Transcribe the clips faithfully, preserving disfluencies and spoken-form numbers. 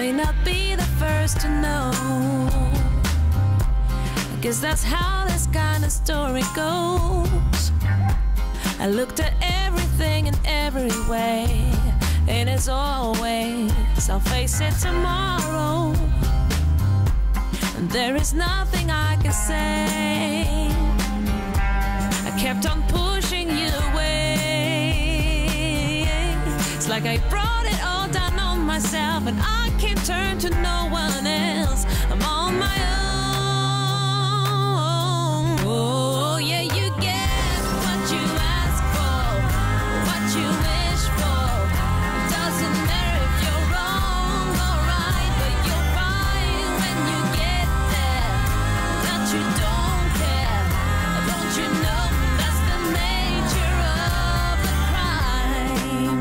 may not be the first to know. I guess that's how this kind of story goes. I looked at everything in every way, and as always, I'll face it tomorrow. And there is nothing I can say. I kept on pushing you away. It's like I brought it all down on myself, and I can't turn to no one else. I'm on my own. Oh yeah, you get what you ask for, what you wish for. Doesn't matter if you're wrong or right, but you'll find when you get there that you don't care. Don't you know that's the nature of the crime?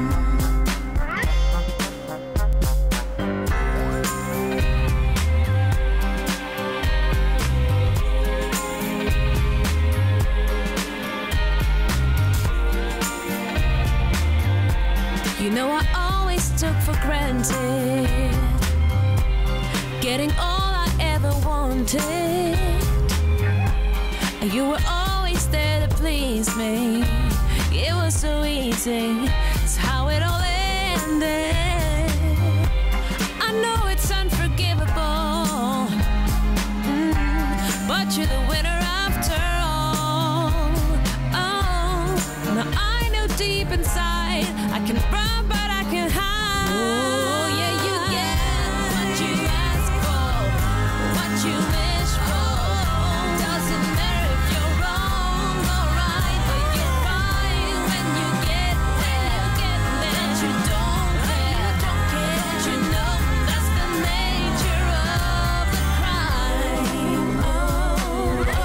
You know I always took for granted getting all I ever wanted. You were always there to please me. It was so easy, it's how it all ended. I know it's unforgivable, mm, but you're the winner after all. Oh, now I know deep inside I can run, but I can hide. Oh yeah, you get what you ask for, what you wish for. Doesn't matter if you're wrong or right, but you'll find when you get there that you don't care. Don't you know that's the nature of the crime? Oh, oh,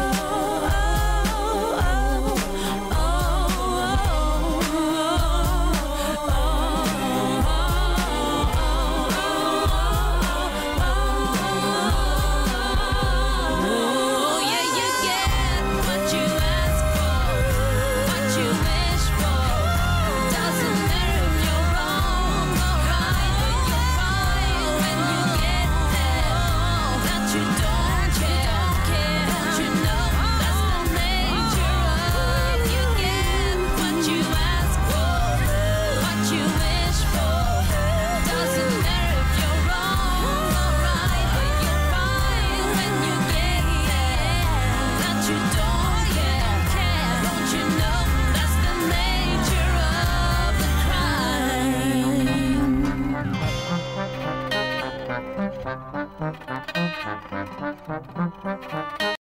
oh, oh, oh, yeah, you get what you ask for, what you wish for. Doesn't matter if you're wrong or right, but you'll find when you get there that you don't care. Don't you know that's the nature of you get what you ask for, what you wish for. Doesn't matter if you're wrong or right, but you'll find when you get there that you don't care. Don't you know that's the nature of the crime?